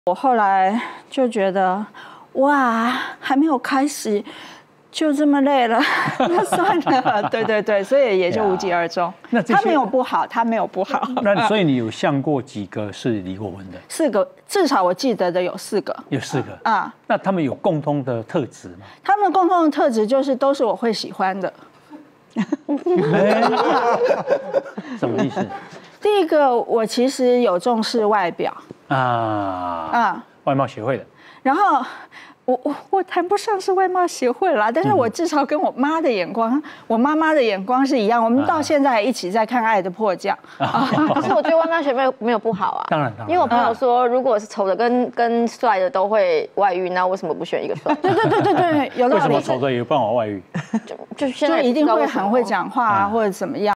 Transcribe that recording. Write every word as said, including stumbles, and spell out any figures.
我后来就觉得，哇，还没有开始。 就这么累了，那算了。对对对，所以也就无疾而终。 那他没有不好，他没有不好。 那所以你有相过几个是离过婚的？ 四个，至少我记得的有四个。 有四个啊。 那他们有共通的特质吗？ 他们共同的特质就是都是我会喜欢的。 什么意思？ 第一个，我其实有重视外表啊啊， 外貌协会的。 然后。 我我我谈不上是外貌协会啦，但是我至少跟我妈的眼光，我妈妈的眼光是一样。我们到现在一起在看《爱的迫降》。 可是我觉得外貌协会没有不好啊。 当然，当然。 因为我朋友说，如果是丑的跟跟帅的都会外遇，那为什么不选一个帅？ 对对对对对，有道理。 为什么丑的有办法外遇？ 就就现在就一定会很会讲话啊，或者怎么样。